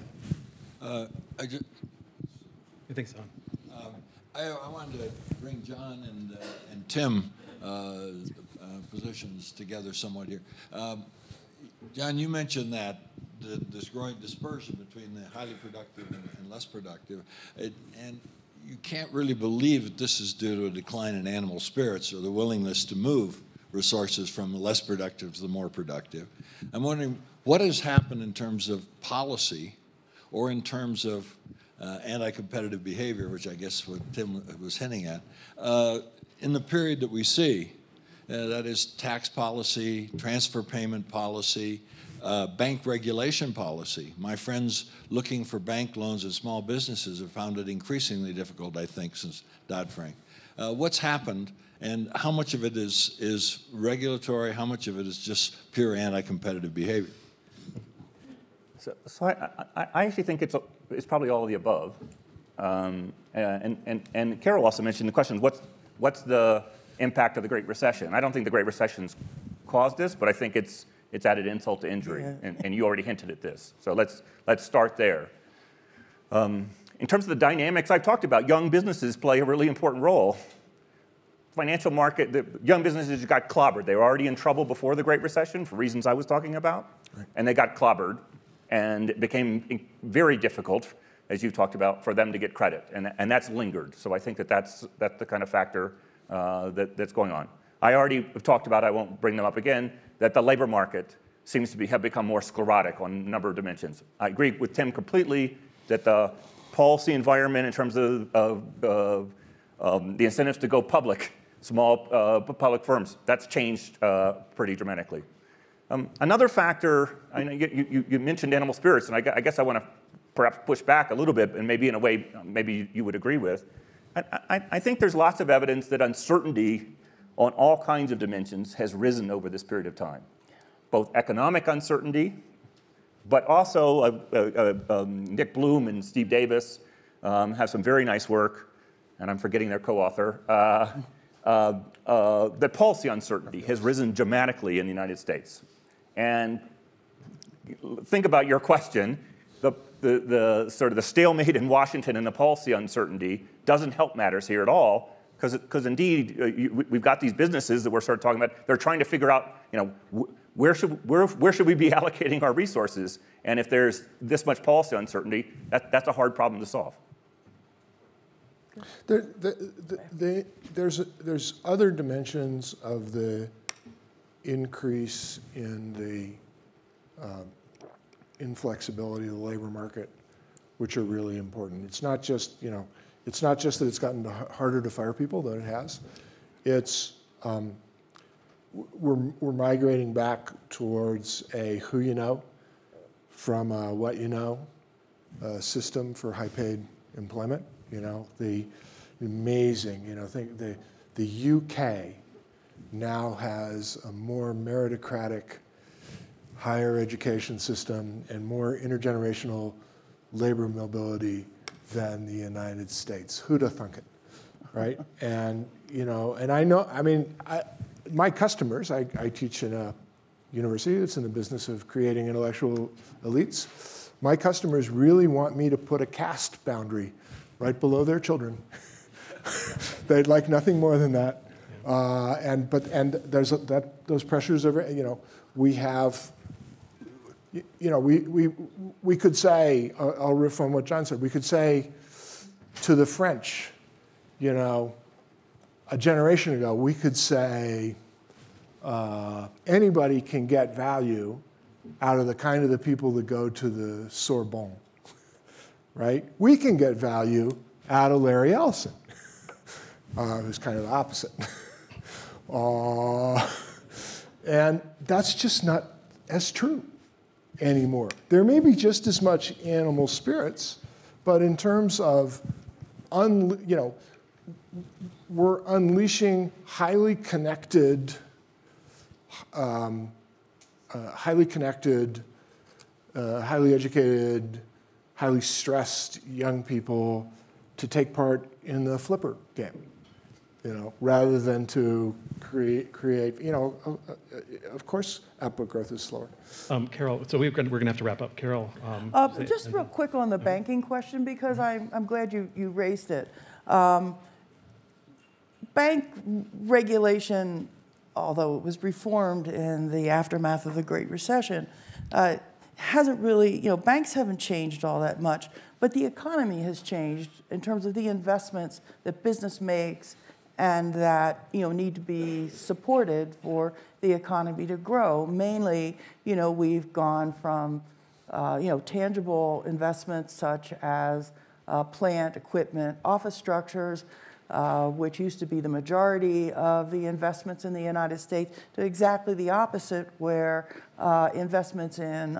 You think so? I wanted to bring John and Tim positions together somewhat here. John, you mentioned that this growing dispersion between the highly productive and less productive, and you can't really believe that this is due to a decline in animal spirits or the willingness to move resources from the less productive to the more productive. I'm wondering what has happened in terms of policy or in terms of anti-competitive behavior, which I guess what Tim was hinting at, in the period that we see, that is tax policy, transfer payment policy, bank regulation policy. My friends looking for bank loans at small businesses have found it increasingly difficult, I think, since Dodd-Frank. What's happened, and how much of it is regulatory, how much of it is just pure anti-competitive behavior? So I actually think it's probably all of the above. And Carol also mentioned the question, what's the impact of the Great Recession? I don't think the Great Recession's caused this, but I think it's added insult to injury, yeah. and you already hinted at this. So let's start there. In terms of the dynamics I've talked about, young businesses play a really important role. Financial market, the young businesses got clobbered. They were already in trouble before the Great Recession for reasons I was talking about, right. And they got clobbered. And it became very difficult, as you talked about, for them to get credit, and that's lingered. So I think that's the kind of factor that's going on. I already have talked about, I won't bring them up again, that the labor market seems to have become more sclerotic on a number of dimensions. I agree with Tim completely that the policy environment in terms of the incentives to go public, small public firms, that's changed pretty dramatically. Another factor, I know you mentioned animal spirits, and I guess I want to perhaps push back a little bit, and maybe in a way maybe you would agree with. I think there's lots of evidence that uncertainty on all kinds of dimensions has risen over this period of time. Both economic uncertainty, But also Nick Bloom and Steve Davis have some very nice work, and I'm forgetting their co-author, that policy uncertainty has risen dramatically in the United States. And think about your question. The sort of the stalemate in Washington and the policy uncertainty doesn't help matters here at all, because indeed we've got these businesses that we're sort of talking about. They're trying to figure out, where should we be allocating our resources? And if there's this much policy uncertainty, that's a hard problem to solve. There's other dimensions of the increase in the inflexibility of the labor market, which are really important. It's not just, it's not just that it's gotten harder to fire people, though it has. It's we're migrating back towards a who you know from a what you know system for high-paid employment. The amazing, think the UK now has a more meritocratic higher education system and more intergenerational labor mobility than the United States. Who'd have thunk it, right? And and I know, my customers, I teach in a university that's in the business of creating intellectual elites. My customers really want me to put a caste boundary right below their children. They'd like nothing more than that. And there's those pressures over. We have. We could say, I'll riff on what John said. We could say to the French, a generation ago, we could say anybody can get value out of the people that go to the Sorbonne, right? We can get value out of Larry Ellison, who's kind of the opposite. And that's just not as true anymore. There may be just as much animal spirits, but in terms of, we're unleashing highly connected, highly educated, highly stressed young people to take part in the flipper game, rather than to create, of course, output growth is slower. Carol, so we're going to have to wrap up. Carol. Just real quick on the banking question, because I'm glad you raised it. Bank regulation, although it was reformed in the aftermath of the Great Recession, hasn't really, banks haven't changed all that much, but the economy has changed in terms of the investments that business makes and that need to be supported for the economy to grow. Mainly, we've gone from tangible investments such as plant, equipment, office structures, which used to be the majority of the investments in the United States, to exactly the opposite, where investments in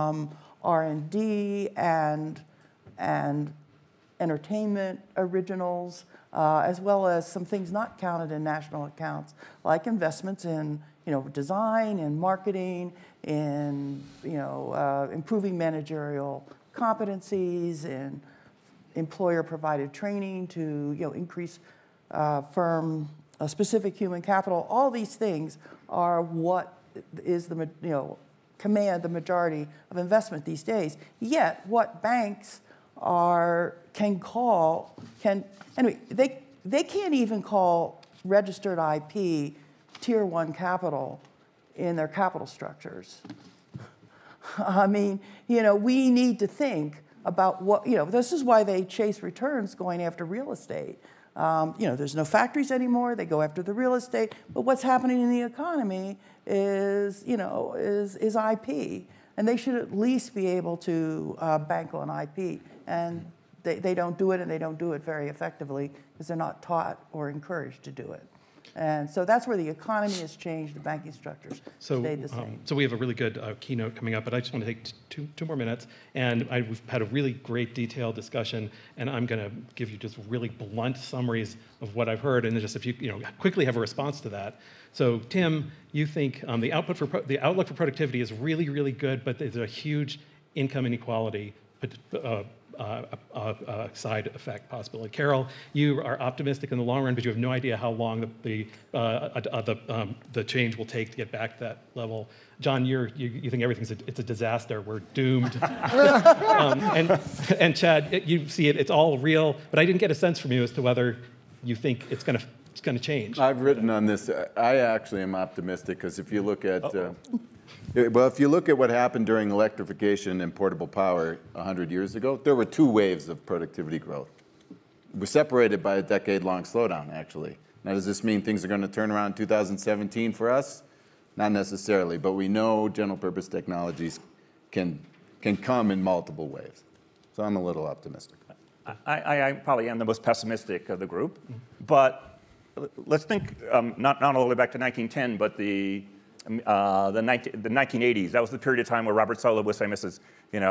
R&D and entertainment originals, as well as some things not counted in national accounts, like investments in design and marketing, in improving managerial competencies, in employer-provided training to increase firm specific human capital. All these things are what is command the majority of investment these days. Yet what banks they can't even call registered IP tier 1 capital in their capital structures. We need to think about what, this is why they chase returns going after real estate. There's no factories anymore, they go after the real estate, but what's happening in the economy is IP, and they should at least be able to bank on IP. And they don't do it, and they don't do it very effectively because they're not taught or encouraged to do it. And so that's where the economy has changed, the banking structures stayed the same. So we have a really good keynote coming up, but I just want to take two more minutes. And we've had a really great detailed discussion, and I'm going to give you just really blunt summaries of what I've heard, and then just if you quickly have a response to that. So Tim, you think the outlook for productivity is really, really good, but there's a huge income inequality side effect possibility. Carol, you are optimistic in the long run, but you have no idea how long the change will take to get back to that level. John, you think it's a disaster. We're doomed. And Chad, you see it's all real, but I didn't get a sense from you as to whether you think it's going to change. I've written on this. I actually am optimistic because if you look at if you look at what happened during electrification and portable power 100 years ago, there were 2 waves of productivity growth. We're separated by a decade-long slowdown, actually. Now, does this mean things are going to turn around in 2017 for us? Not necessarily, but we know general-purpose technologies can come in multiple ways. So I'm a little optimistic. I probably am the most pessimistic of the group, but let's think not all the way back to 1910, but the 1980s. That was the period of time where Robert Solow was famous as,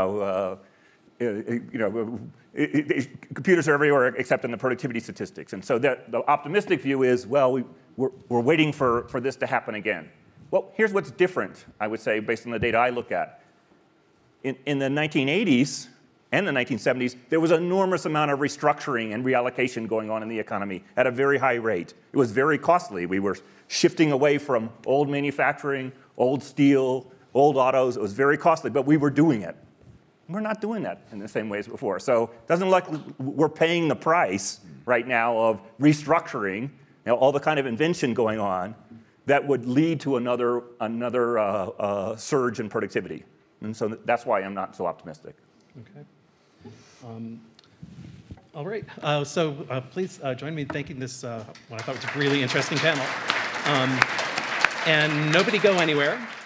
computers are everywhere except in the productivity statistics. And so the optimistic view is, well, we're waiting for this to happen again. Well, here's what's different, I would say, based on the data I look at. In the 1980s and the 1970s, there was an enormous amount of restructuring and reallocation going on in the economy at a very high rate. It was very costly. We were shifting away from old manufacturing, old steel, old autos. It was very costly, but we were doing it. We're not doing that in the same way as before. So it doesn't look like we're paying the price right now of restructuring, all the kind of invention going on that would lead to another surge in productivity. And so that's why I'm not so optimistic. Okay. All right. So please join me in thanking this, what I thought was a really interesting panel. And nobody go anywhere.